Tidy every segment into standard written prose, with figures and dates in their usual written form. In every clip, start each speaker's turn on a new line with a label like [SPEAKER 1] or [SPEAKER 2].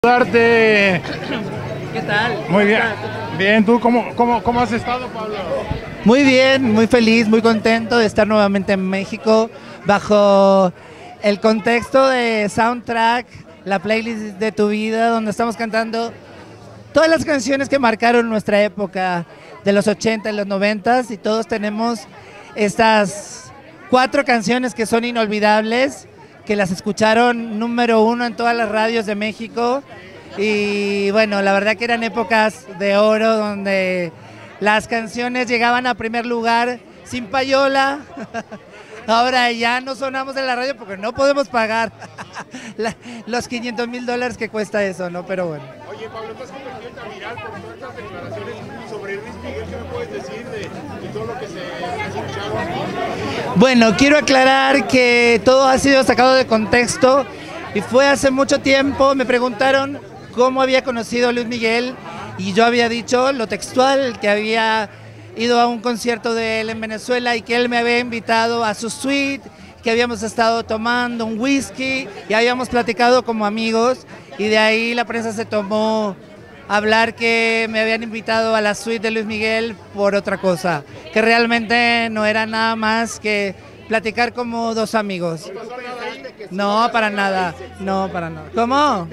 [SPEAKER 1] Darte.
[SPEAKER 2] ¿Qué tal?
[SPEAKER 1] Muy bien. Bien, ¿tú cómo has estado, Pablo?
[SPEAKER 2] Muy bien, muy feliz, muy contento de estar nuevamente en México bajo el contexto de Soundtrack, la playlist de tu vida, donde estamos cantando todas las canciones que marcaron nuestra época de los 80 y los 90 y todos tenemos estas 4 canciones que son inolvidables, que las escucharon número 1 en todas las radios de México. Y bueno, la verdad que eran épocas de oro donde las canciones llegaban a primer lugar sin payola. Ahora ya no sonamos en la radio porque no podemos pagar los $500,000 que cuesta eso, ¿no? Pero bueno.
[SPEAKER 1] Oye, Pablo, te has convertido en viral por todas estas declaraciones sobre Luis Miguel. ¿Qué me puedes decir de todo lo que se ha escuchado?
[SPEAKER 2] Bueno, quiero aclarar que todo ha sido sacado de contexto y fue hace mucho tiempo. Me preguntaron cómo había conocido a Luis Miguel y yo había dicho lo textual, que había ido a un concierto de él en Venezuela y que él me había invitado a su suite, que habíamos estado tomando un whisky y habíamos platicado como amigos, y de ahí la prensa se tomó a hablar que me habían invitado a la suite de Luis Miguel por otra cosa, que realmente no era nada más que platicar como dos amigos. No, para nada, no, para nada. ¿Cómo?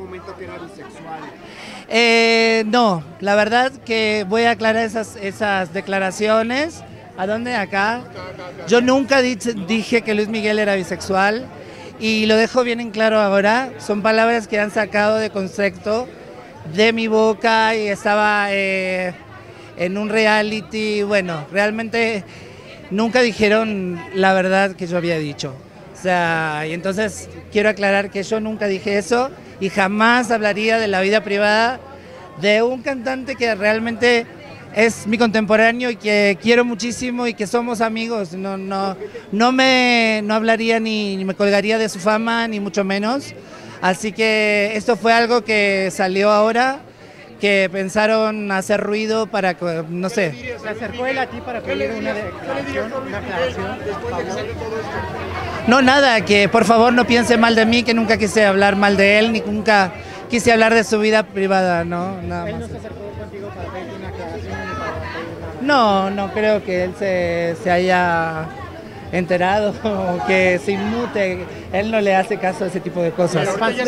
[SPEAKER 2] No, la verdad que voy a aclarar esas declaraciones. ¿A dónde? Acá. Yo nunca dije que Luis Miguel era bisexual y lo dejo bien en claro ahora. Son palabras que han sacado de concepto de mi boca y estaba en un reality. Bueno, realmente nunca dijeron la verdad que yo había dicho. O sea, y entonces quiero aclarar que yo nunca dije eso y jamás hablaría de la vida privada de un cantante que realmente es mi contemporáneo y que quiero muchísimo y que somos amigos. No hablaría ni me colgaría de su fama, ni mucho menos. Así que esto fue algo que salió ahora, que pensaron hacer ruido para, no sé.
[SPEAKER 3] ¿Se acercó él a ti para pedir una aclaración?
[SPEAKER 2] No, nada, que por favor no piense mal de mí, que nunca quise hablar mal de él, ni nunca quise hablar de su vida privada, ¿no? Nada más.
[SPEAKER 3] ¿Él no se acercó contigo para pedir una aclaración ni para pedir nada?
[SPEAKER 2] No creo que él se haya enterado o que se inmute. Él no le hace caso a ese tipo de cosas.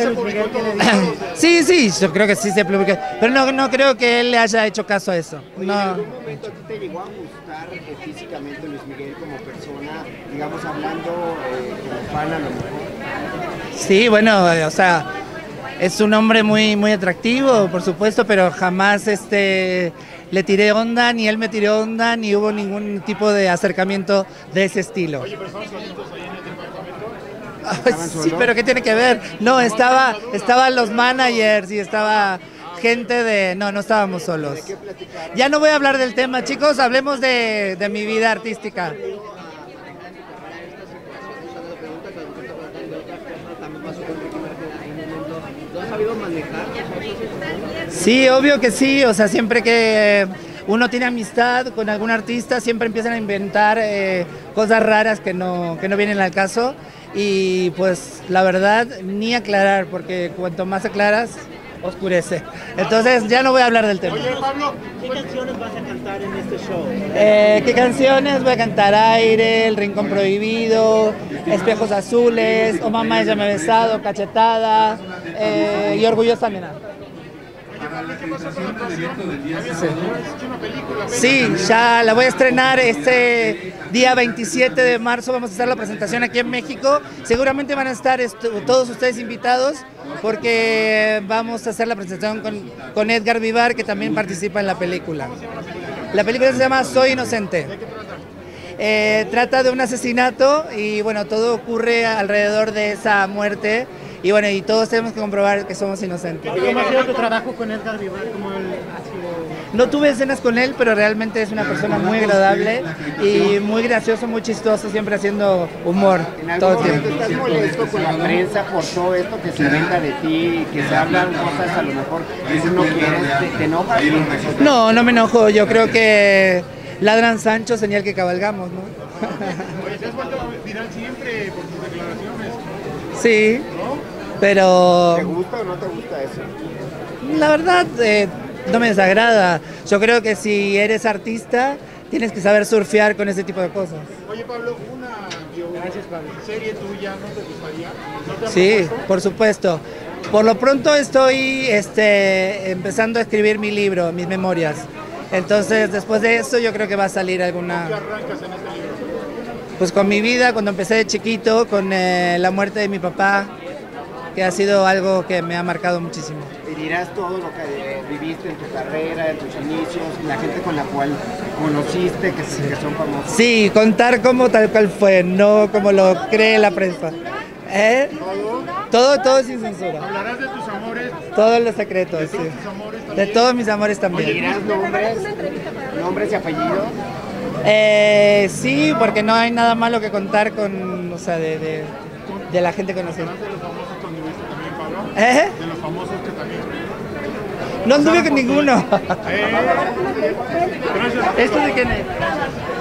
[SPEAKER 2] Sí, yo creo que sí se publicó, pero no creo que él le haya hecho caso a eso.
[SPEAKER 4] Oye, ¿en algún momento te llegó a gustar físicamente Luis Miguel como persona, digamos hablando como fan a lo mejor?
[SPEAKER 2] Sí, bueno, o sea, es un hombre muy atractivo, por supuesto, pero jamás le tiré onda, ni él me tiró onda, ni hubo ningún tipo de acercamiento de ese estilo.
[SPEAKER 1] Oye, pero ¿estaban solitos ahí en el departamento?
[SPEAKER 2] Sí, pero ¿qué tiene que ver? No, estaban los managers y estaba gente de... No estábamos solos. Ya no voy a hablar del tema, chicos, hablemos de mi vida artística.
[SPEAKER 4] ¿Lo has sabido manejar?
[SPEAKER 2] Sí, obvio que sí, o sea, siempre que uno tiene amistad con algún artista, siempre empiezan a inventar cosas raras que no vienen al caso, y pues la verdad, ni aclarar, porque cuanto más aclaras, oscurece. Entonces ya no voy a hablar del tema.
[SPEAKER 1] Oye, Pablo,
[SPEAKER 3] ¿Qué canciones vas a cantar en este show?
[SPEAKER 2] ¿Qué canciones? Voy a cantar Aire, El Rincón Prohibido, Espejos Azules, O Mamá Ella Me ha Besado, Cachetada y Orgullosa Nena.
[SPEAKER 1] ¿qué pasó con la próxima? Habías hecho una película.
[SPEAKER 2] Sí, ya la voy a estrenar este día 27 de marzo. Vamos a hacer la presentación aquí en México. Seguramente van a estar todos ustedes invitados porque vamos a hacer la presentación con Edgar Vivar, que también participa en la película. La película se llama Soy Inocente. Trata de un asesinato y bueno, todo ocurre alrededor de esa muerte. Y bueno, y todos tenemos que comprobar que somos inocentes.
[SPEAKER 3] ¿Cómo ha sido tu trabajo con Edgar Vivar? ¿Cómo él ha sido?
[SPEAKER 2] No tuve escenas con él, pero realmente es una persona muy agradable y muy gracioso, muy chistoso, siempre haciendo humor todo el tiempo.
[SPEAKER 4] ¿Estás molesto con la prensa por todo esto que se venda de ti, que se hablan cosas a lo mejor que tú no quieres? ¿Te enojas?
[SPEAKER 2] No me enojo, yo creo que ladran Sancho, señal que cabalgamos, ¿no?
[SPEAKER 1] Oye, te has vuelto viral siempre por tus declaraciones.
[SPEAKER 2] Sí.
[SPEAKER 1] ¿No?
[SPEAKER 2] Pero
[SPEAKER 4] ¿Te gusta o no te gusta eso?
[SPEAKER 2] la verdad no me desagrada. Yo creo que si eres artista tienes que saber surfear con ese tipo de cosas.
[SPEAKER 1] Oye, Pablo, una serie tuya, ¿no te gustaría? ¿No te han
[SPEAKER 2] Sí,
[SPEAKER 1] propuesto?
[SPEAKER 2] por supuesto. Por lo pronto estoy empezando a escribir mi libro, mis memorias. Entonces, después de eso, yo creo que va a salir
[SPEAKER 1] ¿Qué
[SPEAKER 2] alguna...
[SPEAKER 1] arrancas en este libro?
[SPEAKER 2] Pues con mi vida, cuando empecé de chiquito, con la muerte de mi papá, que ha sido algo que me ha marcado muchísimo.
[SPEAKER 4] Y dirás todo lo que viviste en tu carrera, en tus inicios, la gente con la cual conociste, que son famosos.
[SPEAKER 2] Sí, contar como tal cual fue, no como lo cree la prensa. ¿Eh? Todo sin censura.
[SPEAKER 1] ¿Hablarás de tus amores?
[SPEAKER 2] Todos los secretos,
[SPEAKER 1] ¿De
[SPEAKER 2] sí.
[SPEAKER 1] todos tus amores
[SPEAKER 2] De
[SPEAKER 1] también?
[SPEAKER 2] todos mis amores
[SPEAKER 4] ¿Y
[SPEAKER 2] también.
[SPEAKER 4] dirás nombres y apellidos?
[SPEAKER 2] Sí, porque no hay nada malo que contar con, o sea, de la gente conocida.
[SPEAKER 1] ¿Hablarás de los famosos que anduviste también, Pablo?
[SPEAKER 2] ¿Eh?
[SPEAKER 1] De los famosos que también...
[SPEAKER 2] No anduve con ninguno.
[SPEAKER 1] Gracias.
[SPEAKER 2] ¿Esto de quién es?